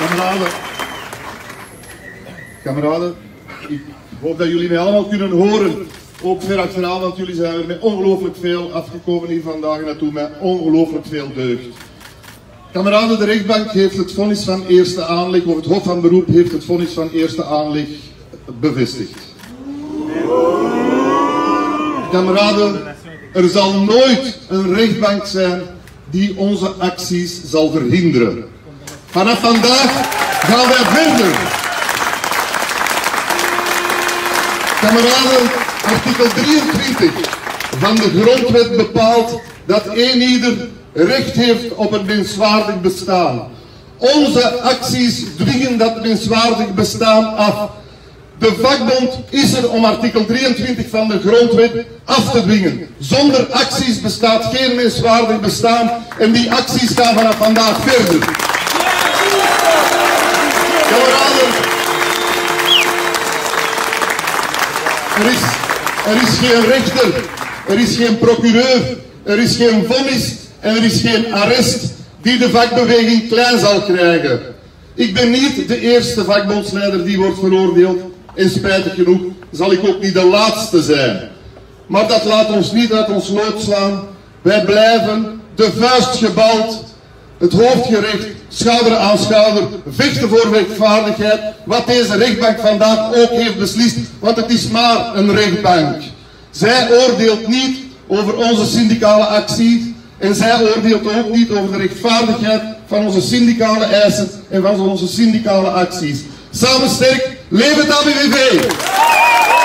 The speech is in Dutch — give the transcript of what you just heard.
Kameraden, ik hoop dat jullie mij allemaal kunnen horen. Ook ver achteraan, want jullie zijn er met ongelooflijk veel afgekomen hier vandaag en dat doet mij ongelooflijk veel deugd. Kameraden, de rechtbank heeft het vonnis van eerste aanleg, of het Hof van Beroep heeft het vonnis van eerste aanleg bevestigd. Kameraden, er zal nooit een rechtbank zijn die onze acties zal verhinderen. Vanaf vandaag gaan wij verder. Kameraden, artikel 23 van de grondwet bepaalt dat eenieder recht heeft op een menswaardig bestaan. Onze acties dwingen dat menswaardig bestaan af. De vakbond is er om artikel 23 van de grondwet af te dwingen. Zonder acties bestaat geen menswaardig bestaan en die acties gaan vanaf vandaag verder. Kameraden, er is geen rechter, er is geen procureur, er is geen vonnis en er is geen arrest die de vakbeweging klein zal krijgen. Ik ben niet de eerste vakbondsleider die wordt veroordeeld en spijtig genoeg zal ik ook niet de laatste zijn. Maar dat laat ons niet uit ons lood slaan. Wij blijven de vuist gebald, het hoofd gerecht, schouder aan schouder, vechten voor rechtvaardigheid, wat deze rechtbank vandaag ook heeft beslist, want het is maar een rechtbank. Zij oordeelt niet over onze syndicale actie en zij oordeelt ook niet over de rechtvaardigheid van onze syndicale eisen en van onze syndicale acties. Samen sterk, leven het ABVV!